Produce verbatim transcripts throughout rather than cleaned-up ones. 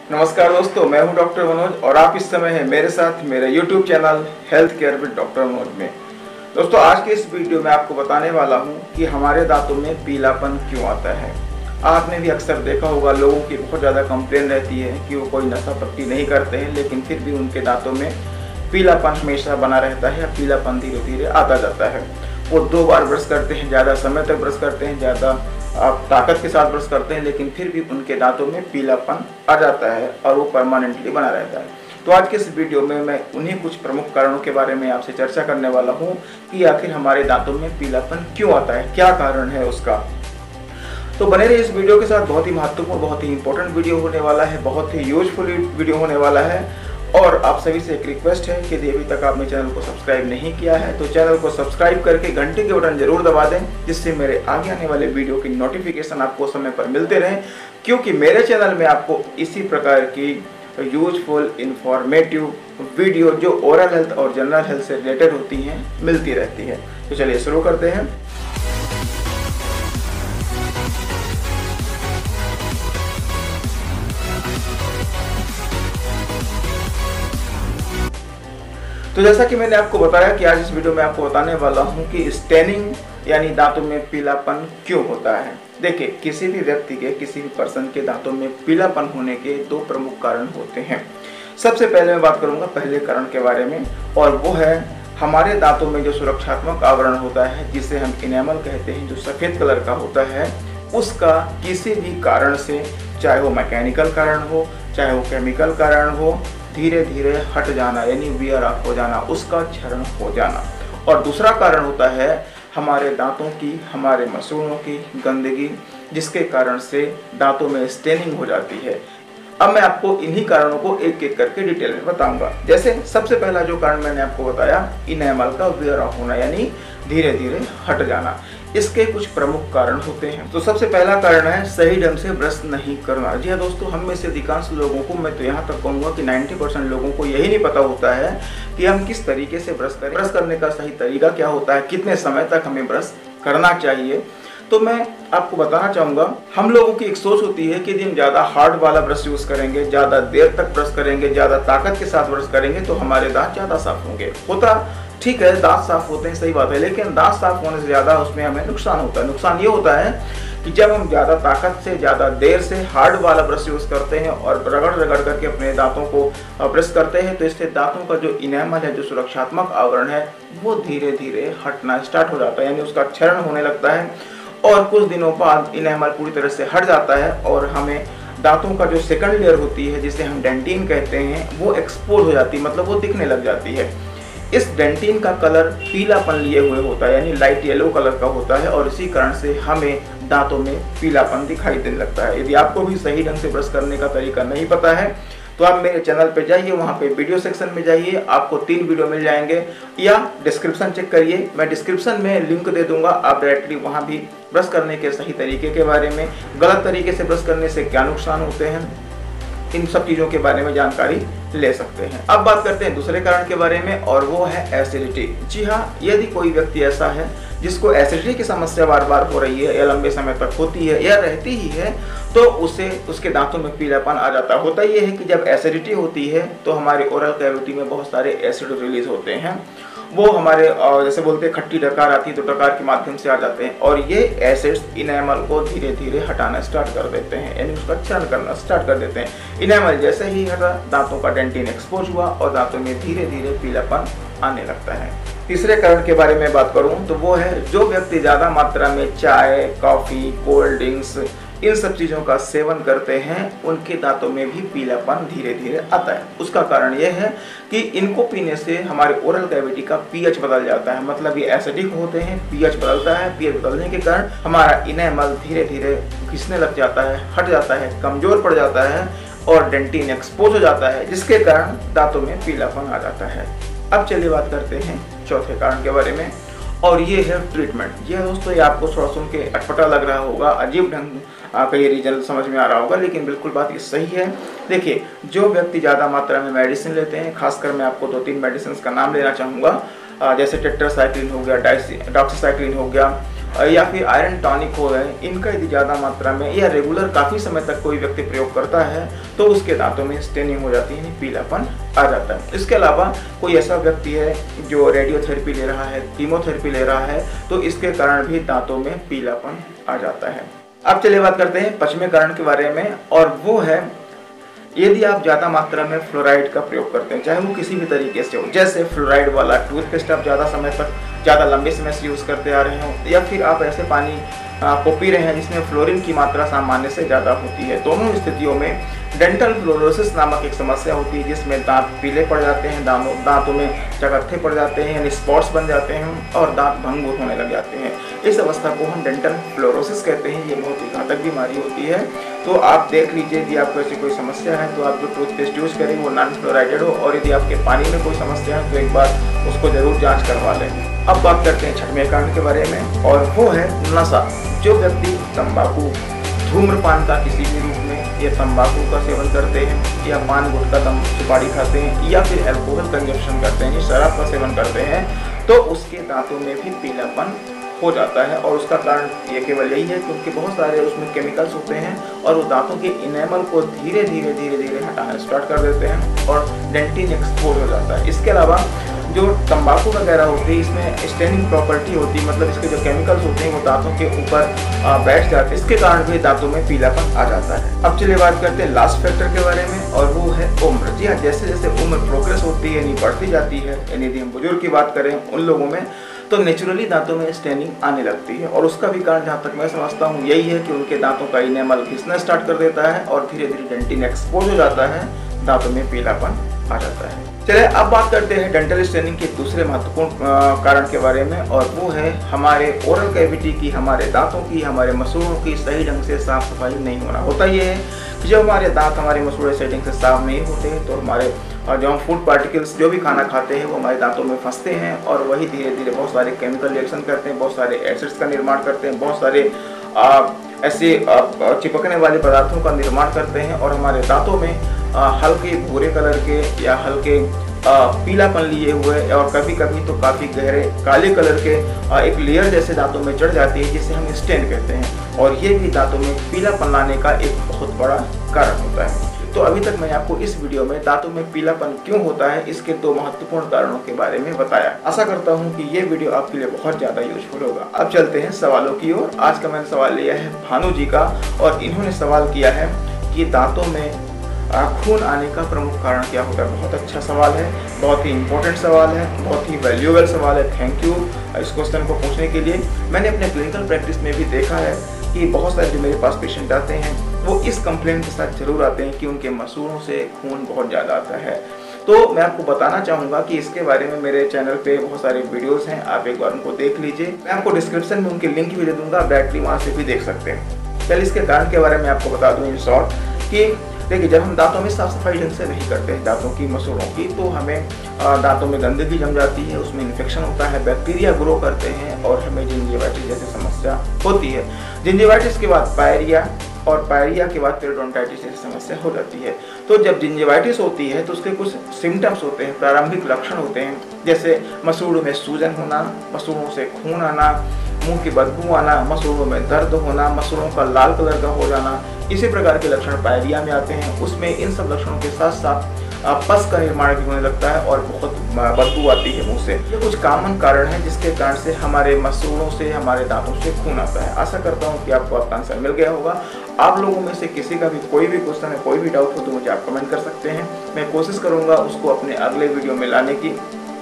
नमस्कार दोस्तों, मैं हूं डॉक्टर मनोज और आप इस समय हैं मेरे साथ मेरे YouTube channel health care with doctor Manoj में। दोस्तों, आज के इस वीडियो में आपको बताने वाला हूं कि हमारे दांतों में पीलापन क्यों आता है। आपने भी अक्सर देखा होगा, लोगों की बहुत ज़्यादा कंप्लेन रहती है कि वो कोई नशा पत्ती नहीं करते हैं, लेकिन फिर भी उनके दांतों में पीलापन हमेशा बना रहता है या पीलापन धीरे धीरे आता जाता है। वो दो बार ब्रश करते हैं, ज़्यादा समय तक ब्रश करते हैं, ज़्यादा आप ताकत के साथ ब्रश करते हैं, लेकिन फिर भी उनके दांतों में पीलापन आ जाता है और वो परमानेंटली बना रहता है। तो आज के इस वीडियो में मैं उन्हीं कुछ प्रमुख कारणों के बारे में आपसे चर्चा करने वाला हूं कि आखिर हमारे दांतों में पीलापन क्यों आता है, क्या कारण है उसका। तो बने रहिए इस वीडियो के साथ। बहुत ही महत्वपूर्ण, बहुत ही इंपॉर्टेंट वीडियो होने वाला है, बहुत ही यूजफुल वीडियो होने वाला है। और आप सभी से एक रिक्वेस्ट है कि यदि अभी तक आपने चैनल को सब्सक्राइब नहीं किया है तो चैनल को सब्सक्राइब करके घंटे के बटन जरूर दबा दें, जिससे मेरे आगे आने वाले वीडियो की नोटिफिकेशन आपको समय पर मिलते रहें, क्योंकि मेरे चैनल में आपको इसी प्रकार की यूजफुल इंफॉर्मेटिव वीडियो जो ओरल हेल्थ और जनरल हेल्थ से रिलेटेड होती हैं मिलती रहती है। तो चलिए शुरू करते हैं। तो जैसा कि मैंने आपको बताया कि आज इस वीडियो में आपको बताने वाला हूं कि स्टेनिंग यानी दांतों में पीलापन क्यों होता है। देखिए, किसी भी व्यक्ति के, किसी भी पर्सन के दांतों में पीलापन होने के दो प्रमुख कारण होते हैं। सबसे पहले मैं बात करूंगा पहले कारण के बारे में, और वो है हमारे दांतों में जो सुरक्षात्मक आवरण होता है, जिसे हम इनेमल कहते हैं, जो सफ़ेद कलर का होता है, उसका किसी भी कारण से, चाहे वो मैकेनिकल कारण हो, चाहे वो केमिकल कारण हो, धीरे धीरे हट जाना यानी वियर ऑफ हो जाना, उसका क्षरण हो जाना। और दूसरा कारण होता है हमारे दांतों की, हमारे मसूड़ों की गंदगी, जिसके कारण से दांतों में स्टेनिंग हो जाती है। अब मैं आपको इन्हीं कारणों को एक एक करके डिटेल में बताऊंगा। जैसे सबसे पहला जो कारण मैंने आपको बताया, इनेमल का वियर ऑफ होना यानी धीरे धीरे हट जाना। इसके कुछ प्रमुख कारण होते हैं। तो सबसे पहला कारण है सही ढंग से ब्रश नहीं करना। जी हाँ दोस्तों, हम में से अधिकांश लोगों को, मैं तो यहाँ तक कहूँगा कि नब्बे परसेंट लोगों को यही नहीं पता होता है कि हम किस तरीके से ब्रश करें, ब्रश करने का सही तरीका क्या होता है, कितने समय तक हमें ब्रश करना चाहिए। तो मैं आपको बताना चाहूँगा, हम लोगों की एक सोच होती है कि यदि हम ज़्यादा हार्ड वाला ब्रश यूज़ करेंगे, ज़्यादा देर तक ब्रश करेंगे, ज़्यादा ताकत के साथ ब्रश करेंगे तो हमारे दांत ज़्यादा साफ होंगे। होता ठीक है, दांत साफ होते हैं, सही बात है, लेकिन दांत साफ होने से ज़्यादा उसमें हमें नुकसान होता है। नुकसान ये होता है कि जब हम ज़्यादा ताकत से, ज़्यादा देर से हार्ड वाला ब्रश यूज़ करते हैं और रगड़ रगड़ करके अपने दांतों को ब्रश करते हैं, तो इससे दांतों का जो इनेमल है, जो सुरक्षात्मक आवरण है, वो धीरे धीरे हटना स्टार्ट हो जाता है, यानी उसका क्षरण होने लगता है। और कुछ दिनों बाद इनेमल पूरी तरह से हट जाता है और हमें दांतों का जो सेकंड लेयर होती है, जिसे हम डेंटिन कहते हैं, वो एक्सपोज हो जाती है, मतलब वो दिखने लग जाती है। इस डेंटिन का कलर पीलापन लिए हुए होता है, यानी लाइट येलो कलर का होता है, और इसी कारण से हमें दांतों में पीलापन दिखाई देने लगता है। यदि आपको भी सही ढंग से ब्रश करने का तरीका नहीं पता है तो आप मेरे चैनल पे जाइए, वहाँ पे वीडियो सेक्शन में जाइए, आपको तीन वीडियो मिल जाएंगे, या डिस्क्रिप्शन चेक करिए, मैं डिस्क्रिप्शन में लिंक दे दूंगा, आप डायरेक्टली वहाँ भी ब्रश करने के सही तरीके के बारे में, गलत तरीके से ब्रश करने से क्या नुकसान होते हैं, इन सब चीज़ों के बारे में जानकारी ले सकते हैं। अब बात करते हैं दूसरे कारण के बारे में, और वो है एसिडिटी। जी हाँ, यदि कोई व्यक्ति ऐसा है जिसको एसिडिटी की समस्या बार बार हो रही है या लंबे समय तक होती है या रहती ही है, तो उसे उसके दांतों में पीलापन आ जाता है। होता ये है कि जब एसिडिटी होती है तो हमारे ओरल कैविटी में बहुत सारे एसिड रिलीज होते हैं, वो हमारे जैसे बोलते हैं खट्टी डकार आती है तो डकार के माध्यम से आ जाते हैं, और ये एसिड्स इनेमल को धीरे धीरे हटाना स्टार्ट कर देते हैं, यानी उसका क्षरण करना स्टार्ट कर देते हैं। इनेमल जैसे ही हटा, दांतों का डेंटिन एक्सपोज हुआ और दांतों में धीरे धीरे पीलापन आने लगता है। तीसरे कारण के बारे में बात करूं तो वो है जो व्यक्ति ज़्यादा मात्रा में चाय, कॉफ़ी, कोल्ड ड्रिंक्स, इन सब चीज़ों का सेवन करते हैं, उनके दांतों में भी पीलापन धीरे धीरे आता है। उसका कारण यह है कि इनको पीने से हमारे ओरल कैविटी का पीएच बदल जाता है, मतलब ये एसिडिक होते हैं, पीएच बदलता है। पीएच बदलने के कारण हमारा इनेमल धीरे धीरे घिसने लग जाता है, हट जाता है, कमज़ोर पड़ जाता है और डेंटिन एक्सपोज हो जाता है, जिसके कारण दांतों में पीलापन आ जाता है। अब चलिए बात करते हैं चौथे कारण के बारे में, और ये है ट्रीटमेंट। ये दोस्तों, ये आपको थोड़ा सुन के अटपटा लग रहा होगा, अजीब ढंग का ये रीजन समझ में आ रहा होगा, लेकिन बिल्कुल बात ये सही है। देखिए, जो व्यक्ति ज़्यादा मात्रा में मेडिसिन लेते हैं, खासकर मैं आपको दो तीन मेडिसिन का नाम लेना चाहूँगा, जैसे टेट्रासाइक्लिन हो गया, डॉक्सीसाइक्लिन हो गया, या फिर आयरन टॉनिक हो गए, इनका यदि ज़्यादा मात्रा में या रेगुलर काफ़ी समय तक कोई व्यक्ति प्रयोग करता है तो उसके दांतों में स्टेनिंग हो जाती है, पीलापन आ जाता है। इसके अलावा कोई ऐसा व्यक्ति है जो रेडियोथेरेपी ले रहा है, कीमोथेरेपी ले रहा है, तो इसके कारण भी दांतों में पीलापन आ जाता है। अब चलिए बात करते हैं पश्चिमी कारण के बारे में, और वो है यदि आप ज़्यादा मात्रा में फ्लोराइड का प्रयोग करते हैं, चाहे वो किसी भी तरीके से हो, जैसे फ्लोराइड वाला टूथपेस्ट आप ज़्यादा समय तक ज़्यादा लंबे समय से यूज़ करते आ रहे हो, या फिर आप ऐसे पानी को पी रहे हैं जिसमें फ्लोरीन की मात्रा सामान्य से ज़्यादा होती है, दोनों स्थितियों में डेंटल फ्लोरोसिस नामक एक समस्या होती है जिसमें दांत पीले पड़ जाते हैं, दांतों दांतों में चकत्थे पड़ जाते हैं, यानी स्पॉट्स बन जाते हैं और दांत भंगुर होने लग जाते हैं। इस अवस्था को हम डेंटल फ्लोरोसिस कहते हैं। ये बहुत ही घातक बीमारी होती है। तो आप देख लीजिए यदि आपको ऐसी कोई समस्या है तो आप जो टूथपेस्ट यूज़ करें वो नॉन फ्लोराइडेड हो, और यदि आपके पानी में कोई समस्या है तो एक बार उसको जरूर जाँच करवा लें। अब बात करते हैं छठवें कारण के बारे में, और वो है नशा। जो व्यक्ति तंबाकू, धूम्रपान का किसी भी रूप में या तंबाकू का सेवन करते हैं, या पान गुटखा दम सुपारी खाते हैं, या फिर अल्कोहल कंजप्शन करते हैं, शराब का सेवन करते हैं, तो उसके दांतों में भी पीलापन हो जाता है। और उसका कारण ये केवल यही है कि उनके बहुत सारे उसमें केमिकल्स होते हैं और वो दांतों के इनेमल को धीरे धीरे धीरे धीरे हटाना स्टार्ट कर देते हैं और डेंटिन एक्सपोज हो जाता है। इसके अलावा जो तंबाकू वगैरह होती है इसमें स्टेनिंग प्रॉपर्टी होती है, मतलब इसके जो केमिकल्स होते हैं वो दांतों के ऊपर बैठ जाते हैं, इसके कारण भी दांतों में पीलापन आ जाता है। अब चलिए बात करते हैं लास्ट फैक्टर के बारे में, और वो है उम्र। जी हाँ, जैसे जैसे उम्र प्रोग्रेस होती है यानी बढ़ती जाती है, यानी यदि हम बुजुर्ग की बात करें उन लोगों में, तो नेचुरली दांतों में स्टेनिंग आने लगती है। और उसका भी कारण जहाँ तक मैं समझता हूँ यही है कि उनके दांतों का इनेमल घिसना स्टार्ट कर देता है और धीरे धीरे डेंटिन एक्सपोज हो जाता है, दांतों में पीलापन आ जाता है। चलिए अब बात करते हैं डेंटल स्टेनिंग के दूसरे महत्वपूर्ण कारण के बारे में, और वो है हमारे ओरल कैविटी की, हमारे दांतों की, हमारे मसूड़ों की सही ढंग से साफ सफाई नहीं होना। होता ये है कि जब हमारे दांत, हमारे मसूड़े सही ढंग से साफ नहीं होते हैं तो हमारे और जो हम फूड पार्टिकल्स जो भी खाना खाते हैं वो हमारे दांतों में फंसते हैं, और वही धीरे धीरे बहुत सारे केमिकल रिएक्शन करते हैं, बहुत सारे एसिड्स का निर्माण करते हैं, बहुत सारे आ, ऐसे आ, चिपकने वाले पदार्थों का निर्माण करते हैं, और हमारे दांतों में आ, हल्के भूरे कलर के या हल्के पीलापन लिए हुए और कभी कभी तो काफ़ी गहरे काले कलर के आ, एक लेयर जैसे दांतों में चढ़ जाती है जिसे हम स्टेन कहते हैं, और ये भी दांतों में पीलापन लाने का एक बहुत बड़ा कारण होता है। तो अभी तक मैंने आपको इस वीडियो में दांतों में पीलापन क्यों होता है इसके दो महत्वपूर्ण कारणों के बारे में बताया। आशा करता हूं कि ये वीडियो आपके लिए बहुत ज़्यादा यूजफुल होगा। अब चलते हैं सवालों की ओर। आज का मैंने सवाल लिया है भानु जी का, और इन्होंने सवाल किया है कि दांतों में खून आने का प्रमुख कारण क्या होता है। बहुत अच्छा सवाल है, बहुत ही इंपॉर्टेंट सवाल है, बहुत ही वैल्यूएबल सवाल है। थैंक यू इस क्वेश्चन को पूछने के लिए। मैंने अपने क्लिनिकल प्रैक्टिस में भी देखा है कि बहुत सारे जो मेरे पास पेशेंट आते हैं वो इस कंप्लेंट के साथ जरूर आते हैं कि उनके मसूड़ों से खून बहुत ज़्यादा आता है। तो मैं आपको बताना चाहूँगा कि इसके बारे में मेरे चैनल पे बहुत सारे वीडियोस हैं, आप एक बार उनको देख लीजिए। मैं आपको डिस्क्रिप्शन में उनके लिंक भी दे दूँगा, आप डायरेक्टली वहाँ से भी देख सकते हैं। चलिए इसके कारण के बारे में आपको बता दूँ इन शॉर्ट कि देखिए, जब हम दांतों में साफ सफाई ढंग से नहीं करते हैं दांतों की, मसूड़ों की, तो हमें दांतों में गंदगी जम जाती है, उसमें इन्फेक्शन होता है, बैक्टीरिया ग्रो करते हैं और हमें जिंजिवाइटिस जैसी समस्या होती है। जिंजिवाइटिस के बाद पायरिया, और पायरिया के बाद पेरिडोंटाइटिस जैसी समस्या हो जाती है। तो जब जिंजिवाइटिस होती है तो उसके कुछ सिम्टम्स होते हैं, प्रारंभिक लक्षण होते हैं, जैसे मसूड़ों में सूजन होना, मसूड़ों से खून आना, मुंह की बदबू आना, मसूड़ों में दर्द होना, मसूड़ों का लाल कलर का हो जाना, इसी प्रकार के लक्षण पायरिया में आते हैं। उसमें इन सब लक्षणों के साथ साथ पस का निर्माण भी होने लगता है और बहुत बदबू आती है मुंह से। ये कुछ कॉमन कारण है जिसके कारण से हमारे मसूड़ों से, हमारे दांतों से खून आता है। आशा करता हूँ कि आपको आपका आंसर मिल गया होगा। आप लोगों में से किसी का भी कोई भी क्वेश्चन है, कोई भी डाउट हो तो मुझे आप कमेंट कर सकते हैं। मैं कोशिश करूँगा उसको अपने अगले वीडियो में लाने की,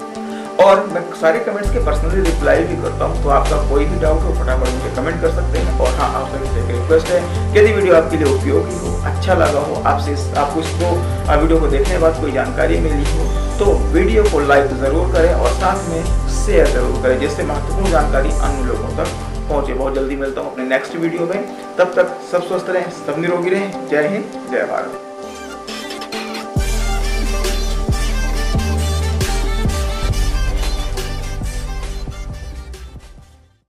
और मैं सारे कमेंट्स के पर्सनली रिप्लाई भी करता हूं। तो आपका कोई भी डाउट हो फटाफट मुझे कमेंट कर सकते हैं। और हाँ, आप सभी से एक रिक्वेस्ट है, यदि वीडियो आपके लिए उपयोगी हो, अच्छा लगा हो, आपसे आपको इसको वीडियो को देखने के बाद कोई जानकारी मिली हो, तो वीडियो को लाइक ज़रूर करें और साथ में शेयर ज़रूर करें, जिससे महत्वपूर्ण जानकारी अन्य लोगों तक पहुँचे। बहुत जल्दी मिलता हूँ अपने नेक्स्ट वीडियो में, तब तक सब स्वस्थ रहें, सब निरोगी रहें। जय हिंद, जय भारत।